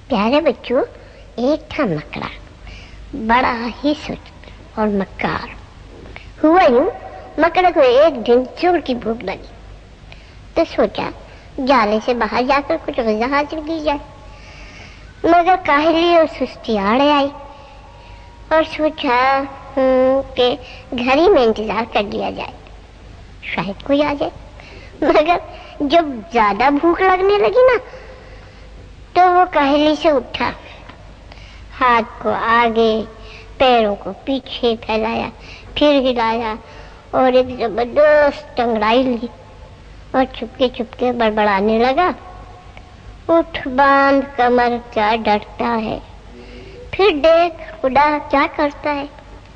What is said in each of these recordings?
پیارے بچوں، ایک تھا مکڑا، بڑا ہی سست اور مکار۔ ہوا یوں، مکڑے کو ایک دن زور کی بھوک لگی تو سوچا جالے سے باہر جا کر کچھ غذا حاصل کی جائے، مگر کاہلی اور سستی آڑے آئی اور سوچا کہ گھر ہی میں انتظار کر لیا جائے، شاید کوئی آ جائے۔ مگر جب زیادہ بھوک لگنے لگی نا تو وہ کاہلی سے اٹھا، ہاتھ کو آگے پیروں کو پیچھے پھیلایا، پھر ہلایا اور ایک زبردست ٹنگڑائی لی اور چپکے چپکے بڑبڑانے لگا، اٹھ باندھ کمر کیا ڈرتا ہے، پھر دیکھ خدا کیا کرتا ہے۔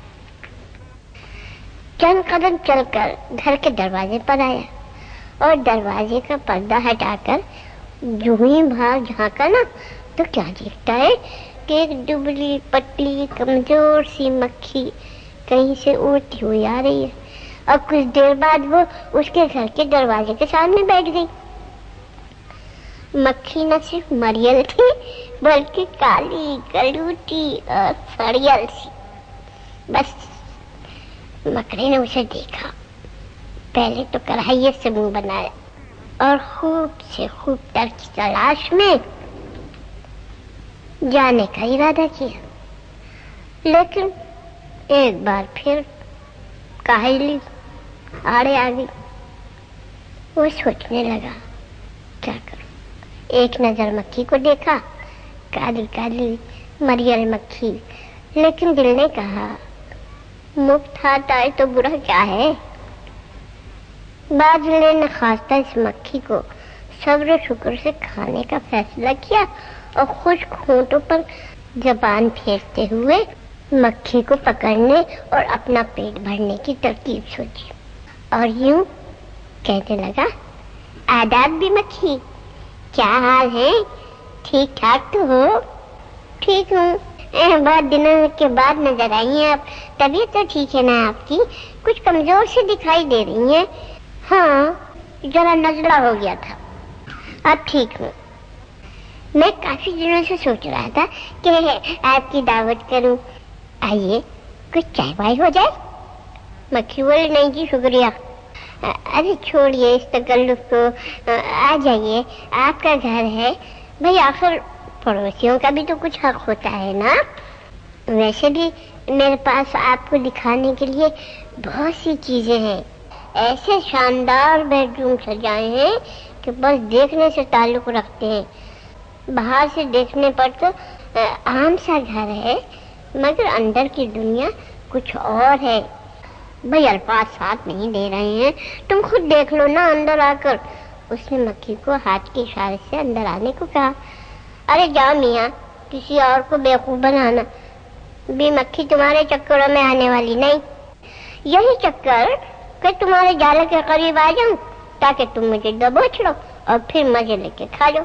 چند قدم چل کر گھر کے دروازے پر آیا اور دروازے کا پردہ ہٹا کر جو ہی باہر جھانکا نا تو کیا دیکھتا ہے کہ ایک دبلی پتلی کمزور سی مکھی کہیں سے اڑتی ہوئی آ رہی ہے، اور کچھ دیر بعد وہ اس کے گھر کے دروازے کے سامنے بیٹھ گئی۔ مکھی نہ صرف مریل تھی بلکہ کالی کلوٹی اور سڑیل سی۔ بس مکڑے نے اسے دیکھا، پہلے تو کراہیت سے منہ بنایا اور خوب سے خوب تر کی تلاش میں جانے کا ارادہ کیا، لیکن ایک بار پھر کاہلی آڑے آ گئی۔ وہ سوچنے لگا کیا کروں۔ ایک نظر مکھی کو دیکھا، کالی کالی مریل مکھی، لیکن دل نے کہا مفت ہاتھ آئے تو برا کیا ہے۔ بادلے نے خواستہ اس مکھی کو صبر و شکر سے کھانے کا فیصلہ کیا اور خشک ہونٹوں پر زبان پھیرتے ہوئے مکھی کو پکڑنے اور اپنا پیٹ بھرنے کی ترکیب سوچی، اور یوں کہنے لگا آداب بھی مکھی، کیا حال ہے، ٹھیک ٹھاک تو ہو؟ ٹھیک ہوں، بہت دنوں کے بعد نظر آئی ہیں آپ، طبیعت تو ٹھیک ہے نا آپ کی؟ کچھ کمزور سے دکھائی دے رہی ہیں۔ ہاں ذرا نزلہ ہو گیا تھا، اب ٹھیک ہوں۔ میں کافی دنوں سے سوچ رہا تھا کہ آپ کی دعوت کروں، آئیے کچھ چائے وائے ہو جائے۔ مکھی بولی نہیں جی شکریہ۔ ارے چھوڑیے اس تکلف کو، آ جائیے، آپ کا گھر ہے، بھئی آخر پڑوسیوں کا بھی تو کچھ حق ہوتا ہے نا۔ ویسے بھی میرے پاس آپ کو دکھانے کے لیے بہت سی چیزیں ہیں، ایسے شاندار بیڈ روم سجائے ہیں کہ بس دیکھنے سے تعلق رکھتے ہیں۔ باہر سے دیکھنے پر تو عام سا گھر ہے، مگر اندر کی دنیا کچھ اور ہے۔ بھئی الفاظ ساتھ نہیں دے رہے ہیں، تم خود دیکھ لو نا اندر آ کر۔ اس نے مکھی کو ہاتھ کے اشارے سے اندر آنے کو کہا۔ ارے جاؤ میاں، کسی اور کو بیوقوف بنانا، بھی مکھی تمہارے چکروں میں آنے والی نہیں۔ یہی چکر کہ تمہارے جالے کے قریب آ جاؤں تاکہ تم مجھے دبوچ لو اور پھر مزے لے کے کھا لو۔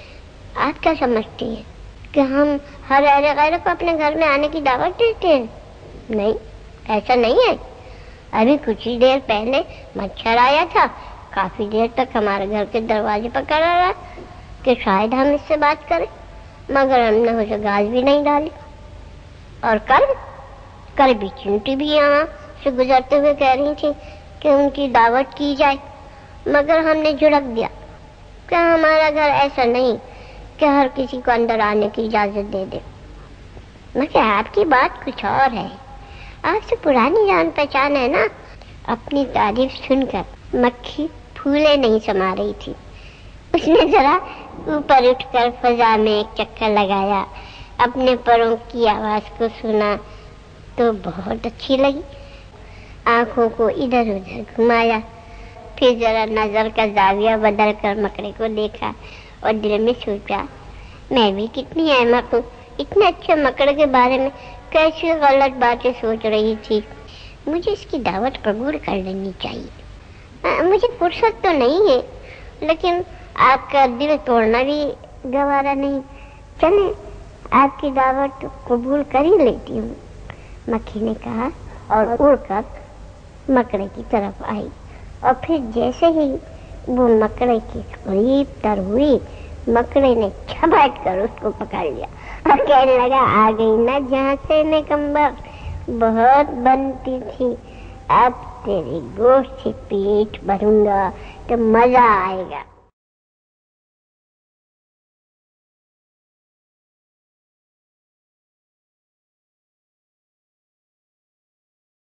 آپ کیا سمجھتی ہیں کہ ہم ہر اہل غیر کو اپنے گھر میں آنے کی دعوت دیتے ہیں؟ نہیں، ایسا نہیں ہے۔ ابھی کچھ ہی دیر پہلے مچھر آیا تھا، کافی دیر تک ہمارے گھر کے دروازے پر کھڑا رہا کہ شاید ہم اس سے بات کریں، مگر ہم نے اسے گاز بھی نہیں ڈالی۔ اور کل بھی چنٹی بھی یہاں سے گزرتے ہوئے کہہ رہی تھی کہ ان کی دعوت کی جائے، مگر ہم نے جھڑک دیا کہ ہمارا گھر ایسا نہیں کہ ہر کسی کو اندر آنے کی اجازت دے دے۔ مگر آپ کی بات کچھ اور ہے، آپ سے پرانی جان پہچان ہے نا۔ اپنی تعریف سن کر مکھی پھولے نہیں سما رہی تھی، اس نے ذرا اوپر اٹھ کر فضا میں ایک چکر لگایا، اپنے پروں کی آواز کو سنا تو بہت اچھی لگی، آنکھوں کو ادھر ادھر گھمایا، پھر ذرا نظر کا زاویہ بدل کر مکڑے کو دیکھا اور دل میں سوچا میں بھی کتنی احمق ہوں، اتنے اچھے مکڑے کے بارے میں کیسی غلط باتیں سوچ رہی تھی۔ مجھے اس کی دعوت قبول کر لینی چاہیے۔ مجھے فرصت تو نہیں ہے، لیکن آپ کا دل توڑنا بھی گوارا نہیں، چلیں آپ کی دعوت قبول کر ہی لیتی ہوں، مکھی نے کہا اور اڑ کر مکڑے کی طرف آئی، اور پھر جیسے ہی وہ مکڑے کی قریب تر ہوئی مکڑے نے جھپٹ کر اس کو پکڑ لیا اور کہنے لگا آ گئی نا جہاں سے نیکمبخت، بہت بنتی تھی، اب تیری گوشت سے پیٹ بھروں گا تو مزہ آئے گا۔